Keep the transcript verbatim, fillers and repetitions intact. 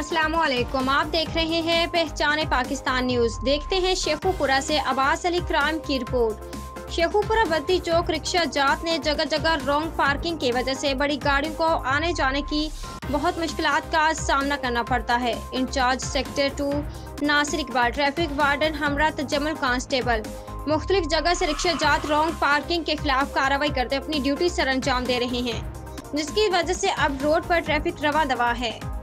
अस्सलामुअलैकुम, आप देख रहे हैं पहचाने पाकिस्तान न्यूज। देखते हैं शेखुपुरा से अब्बास अली क्राइम की रिपोर्ट। शेखुपुरा बद्दी चौक रिक्शा जात ने जगह जगह रॉन्ग पार्किंग की वजह से बड़ी गाड़ियों को आने जाने की बहुत मुश्किलात का सामना करना पड़ता है। In-charge sector two Nasir Iqbal, traffic warden हमरा तजम्मुल कांस्टेबल मुख्तलिफ जगह से रिक्शा जात रॉन्ग पार्किंग के खिलाफ कार्रवाई करते अपनी ड्यूटी सर अंजाम दे रहे हैं, जिसकी वजह से अब रोड पर ट्रैफिक रवा दवा है।